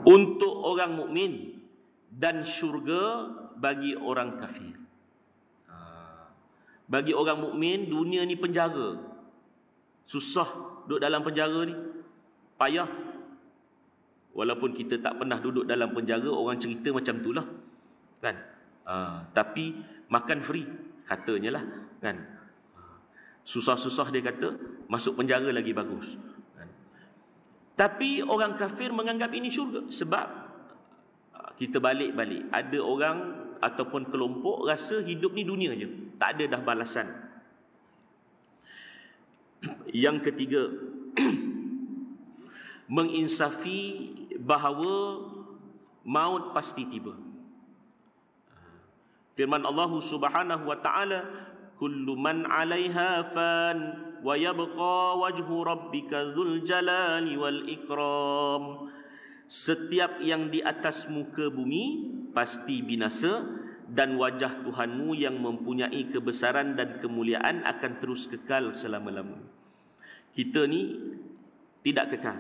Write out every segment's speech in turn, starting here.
untuk orang mukmin dan syurga bagi orang kafir. Bagi orang mukmin, dunia ni penjara. Susah duduk dalam penjara ni. Payah. Walaupun kita tak pernah duduk dalam penjara, orang cerita macam itulah. Kan? Tapi makan free, katanya lah. Kan? Susah-susah dia kata, masuk penjara lagi bagus. Kan? Tapi orang kafir menganggap ini syurga. Sebab kita balik-balik, ada orang ataupun kelompok rasa hidup ni dunia je, tak ada dah balasan. Yang ketiga, menginsafi bahawa maut pasti tiba. Firman Allah Subhanahu wa taala, kullu man 'alaiha fan wa yabqa wajhu rabbika dzul jalali wal ikram. Setiap yang di atas muka bumi pasti binasa, dan wajah Tuhanmu yang mempunyai kebesaran dan kemuliaan akan terus kekal selama-lamanya. Kita ni tidak kekal.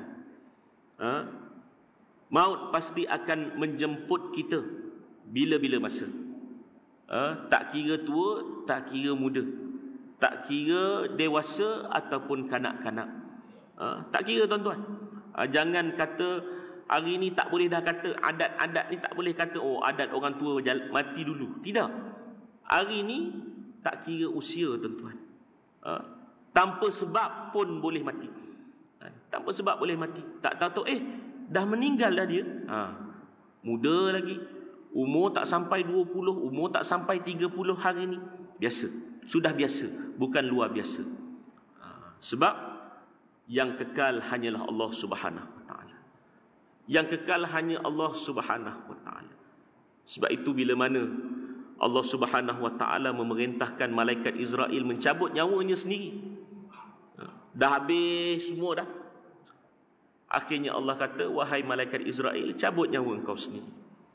Maut pasti akan menjemput kita bila-bila masa. Tak kira tua, tak kira muda, tak kira dewasa ataupun kanak-kanak. Tak kira tuan-tuan. Jangan kata hari ni tak boleh dah kata, adat-adat ni tak boleh kata, oh adat orang tua mati dulu. Tidak. Hari ni tak kira usia tuan-tuan. Tanpa sebab pun boleh mati. Tanpa sebab boleh mati. Tak tahu dah meninggal dah dia. Muda lagi. Umur tak sampai 20, umur tak sampai 30 hari ni. Biasa. Sudah biasa. Bukan luar biasa. Sebab yang kekal hanyalah Allah Subhanahu wa taala. Yang kekal hanya Allah Subhanahu wa taala. Sebab itu bila mana Allah Subhanahu wa taala memerintahkan malaikat Israel mencabut nyawanya sendiri. Dah habis semua dah. Akhirnya Allah kata, wahai malaikat Israel, cabut nyawa engkau sendiri.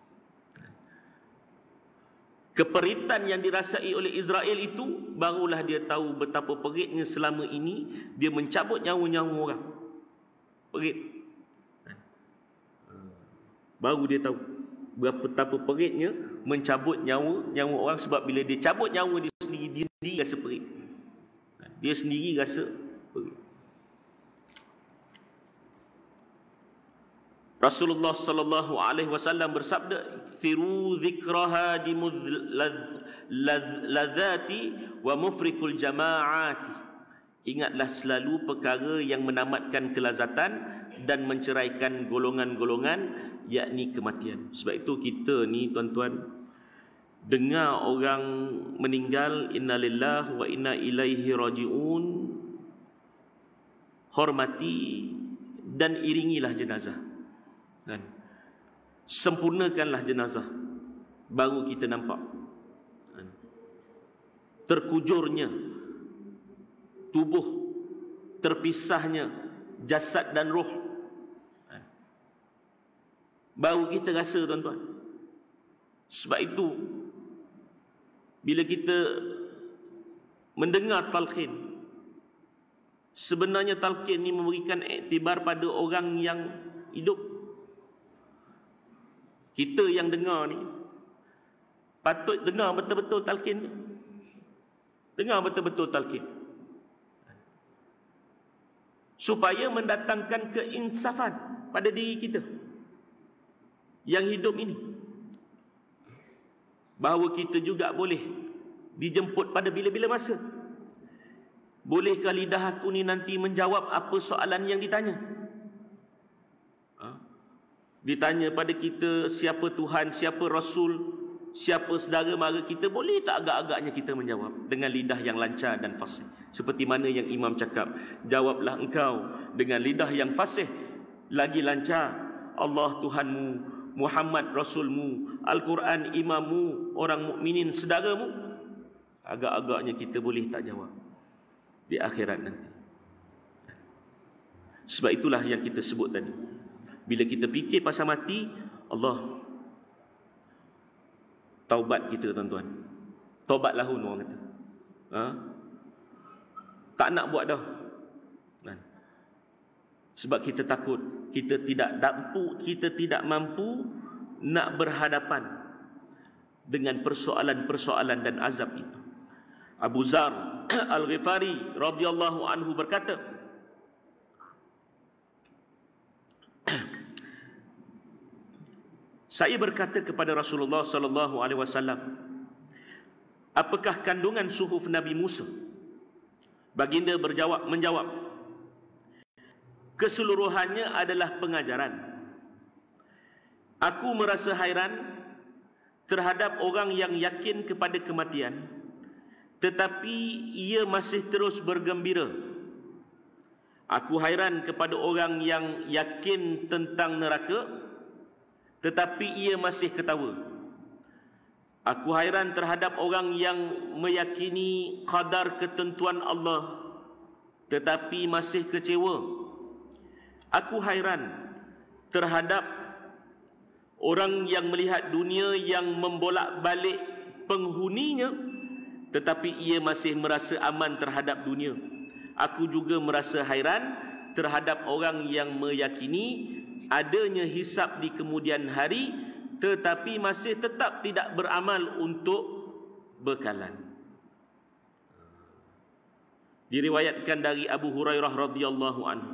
Keperitan yang dirasai oleh Israel itu, barulah dia tahu betapa peritnya selama ini dia mencabut nyawa-nyawa orang. Perit. Baru dia tahu betapa peritnya mencabut nyawa orang. Sebab bila dia cabut nyawa dia sendiri rasa perit. Dia sendiri rasa perit. Rasulullah sallallahu alaihi wasallam bersabda, "Thiru dzikraha dimudladzati wa mufrikul jamaati." Ingatlah selalu perkara yang menamatkan kelazatan dan menceraikan golongan-golongan, yakni kematian. Sebab itu kita ni tuan-tuan, dengar orang meninggal, innalillahi wa inna ilaihi rajiun, hormati dan iringilah jenazah. Dan sempurnakanlah jenazah, baru kita nampak terkujurnya tubuh, terpisahnya jasad dan roh. Baru kita rasa tuan-tuan. Sebab itu bila kita mendengar talqin, sebenarnya talqin ni memberikan iktibar pada orang yang hidup. Kita yang dengar ni patut dengar betul-betul talqin ni. Dengar betul-betul talqin, supaya mendatangkan keinsafan pada diri kita yang hidup ini, bahawa kita juga boleh dijemput pada bila-bila masa. Bolehkah lidah aku ni nanti menjawab apa soalan yang ditanya? Ditanya pada kita siapa Tuhan, siapa Rasul, siapa saudara mara kita, boleh tak agak-agaknya kita menjawab dengan lidah yang lancar dan fasih? Seperti mana yang Imam cakap, jawablah engkau dengan lidah yang fasih lagi lancar. Allah Tuhanmu, Muhammad Rasulmu, Al-Quran imammu, orang mukminin saudaramu. Agak-agaknya kita boleh tak jawab di akhirat nanti. Sebab itulah yang kita sebut tadi. Bila kita fikir pasal mati, Allah taubat kita tuan-tuan. Taubat lahun orang kata. Tak nak buat dah. Sebab kita takut kita tidak mampu nak berhadapan dengan persoalan-persoalan dan azab itu. Abu Zar Al-Ghifari radhiyallahu anhu berkata, saya berkata kepada Rasulullah sallallahu alaihi wasallam, apakah kandungan suhuf Nabi Musa? Baginda menjawab, keseluruhannya adalah pengajaran. Aku merasa hairan terhadap orang yang yakin kepada kematian, tetapi ia masih terus bergembira. Aku hairan kepada orang yang yakin tentang neraka, tetapi ia masih ketawa. Aku hairan terhadap orang yang meyakini qadar ketentuan Allah, tetapi masih kecewa. Aku hairan terhadap orang yang melihat dunia yang membolak-balik penghuninya, tetapi ia masih merasa aman terhadap dunia. Aku juga merasa hairan terhadap orang yang meyakini adanya hisab di kemudian hari, tetapi masih tetap tidak beramal untuk bekalan. Diriwayatkan dari Abu Hurairah radhiyallahu anhu.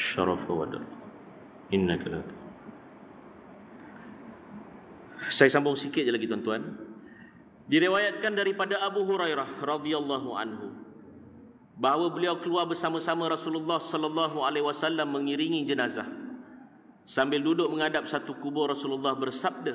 syarafa wa dar. Innaka la. Saya sambung sikit je lagi tuan-tuan. Diriwayatkan daripada Abu Hurairah radhiyallahu anhu bahawa beliau keluar bersama-sama Rasulullah sallallahu alaihi wasallam mengiringi jenazah. Sambil duduk menghadap satu kubur, Rasulullah bersabda,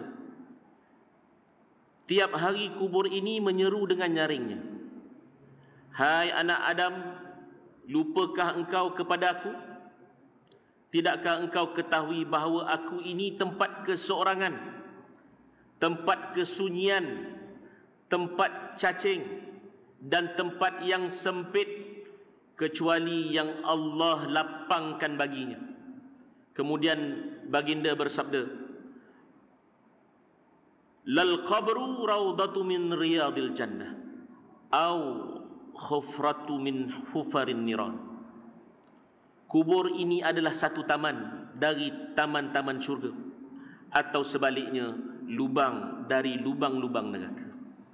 "Tiap hari kubur ini menyeru dengan nyaringnya, 'Hai anak Adam, lupakah engkau kepada aku? Tidakkah engkau ketahui bahawa aku ini tempat keseorangan, tempat kesunyian, tempat cacing dan tempat yang sempit kecuali yang Allah lapangkan baginya?' Kemudian baginda bersabda, 'Lal qabru raudatu min riyadil jannah au khufratu min hufarin niran.' Kubur ini adalah satu taman dari taman-taman syurga, atau sebaliknya lubang dari lubang-lubang neraka.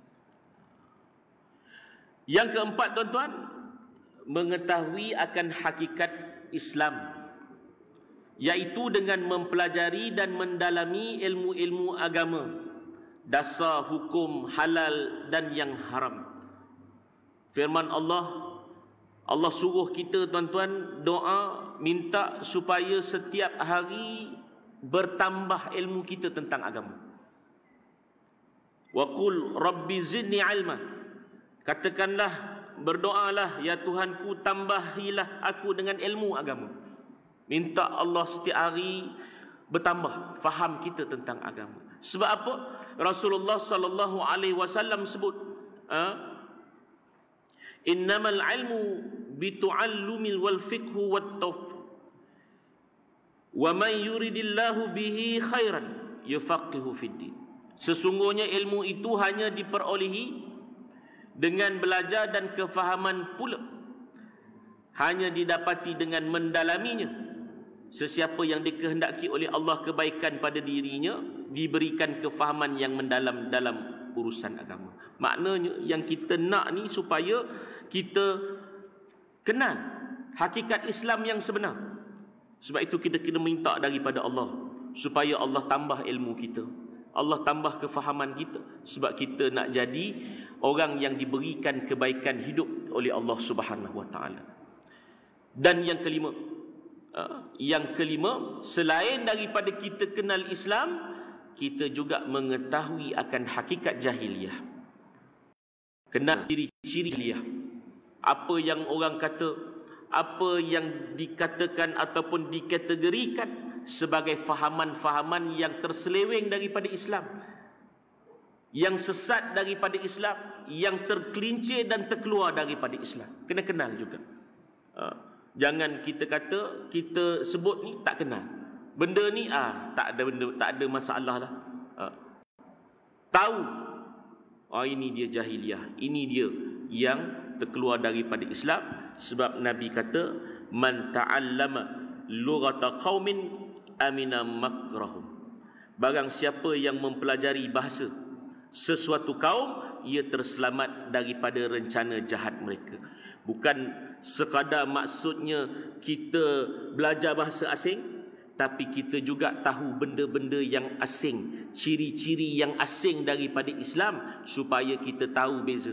Yang keempat tuan-tuan, mengetahui akan hakikat Islam, iaitu dengan mempelajari dan mendalami ilmu-ilmu agama, dasar hukum halal dan yang haram. Firman Allah suruh kita tuan-tuan doa, minta supaya setiap hari bertambah ilmu kita tentang agama. Wa qul rabbi zidni ilma. Katakanlah, berdoalah, ya Tuhanku, tambahilah aku dengan ilmu agama. Minta Allah setiap hari bertambah faham kita tentang agama. Sebab apa? Rasulullah sallallahu alaihi wasallam sebut, innamal ilmu bitu'allumil wal fiqhu wat tawfiq. Wa man yuridillahu bihi khairan yufaqihu fid din. Sesungguhnya ilmu itu hanya diperolehi dengan belajar dan kefahaman pula. Hanya didapati dengan mendalaminya. Sesiapa yang dikehendaki oleh Allah kebaikan pada dirinya, diberikan kefahaman yang mendalam dalam urusan agama. Maknanya yang kita nak ni supaya kita kenal hakikat Islam yang sebenar. Sebab itu kita kena minta daripada Allah supaya Allah tambah ilmu kita, Allah tambah kefahaman kita, sebab kita nak jadi orang yang diberikan kebaikan hidup oleh Allah Subhanahu wa taala. Dan yang kelima, selain daripada kita kenal Islam, kita juga mengetahui akan hakikat jahiliyah. Kenal ciri-ciri jahiliyah. Apa yang orang kata, apa yang dikatakan ataupun dikategorikan sebagai fahaman-fahaman yang terseleweng daripada Islam, yang sesat daripada Islam, yang tergelincir dan terkeluar daripada Islam. Kena kenal juga. Jangan kita kata, kita sebut ni tak kenal. Benda ni tak ada masalah lah. Tahu ini dia jahiliyah, ini dia yang terkeluar daripada Islam. Sebab Nabi kata, man ta'allama lughata qaumin amina makrahum. Barang siapa yang mempelajari bahasa sesuatu kaum, ia terselamat daripada rencana jahat mereka. Bukan sekadar maksudnya kita belajar bahasa asing, tapi kita juga tahu benda-benda yang asing, ciri-ciri yang asing daripada Islam, supaya kita tahu beza.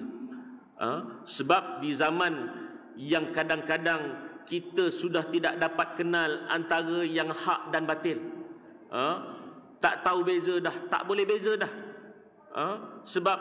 Sebab di zaman yang kadang-kadang kita sudah tidak dapat kenal antara yang hak dan batil, tak tahu beza dah, tak boleh beza dah, sebab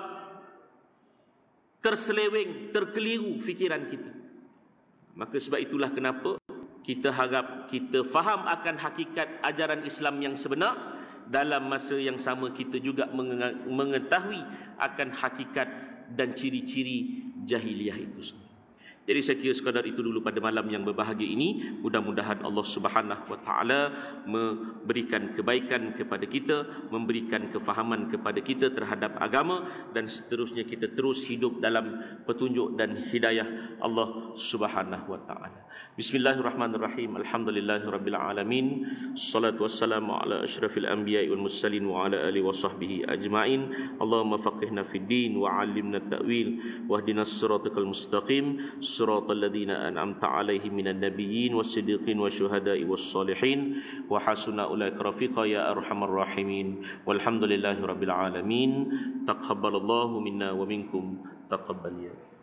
terseleweng, terkeliru fikiran kita. Maka sebab itulah kenapa kita harap kita faham akan hakikat ajaran Islam yang sebenar. Dalam masa yang sama kita juga mengetahui akan hakikat dan ciri-ciri jahiliyah itu sendiri. Jadi saya kira sekadar itu dulu pada malam yang berbahagia ini. Mudah-mudahan Allah Subhanahu wa taala memberikan kebaikan kepada kita, memberikan kefahaman kepada kita terhadap agama, dan seterusnya kita terus hidup dalam petunjuk dan hidayah Allah Subhanahu wa taala. Bismillahirrahmanirrahim. Alhamdulillahirabbil alamin. Shalatu wassalamu ala asyrafil anbiya'i wal mursalin wa ala alihi wa sahbihi ajmain. Allahumma faqihna fid din wa 'allimna at-ta'wil wahdinas siratal mustaqim. siratal ladzina an'amta 'alaihim minan nabiyyin was-siddiqin wasyuhada'i was-solihin wa hasuna ulaika rafiqa ya arhamar rahimin. Walhamdulillahirabbil alamin. Taqabbalallahu minna wa minkum taqabbal ya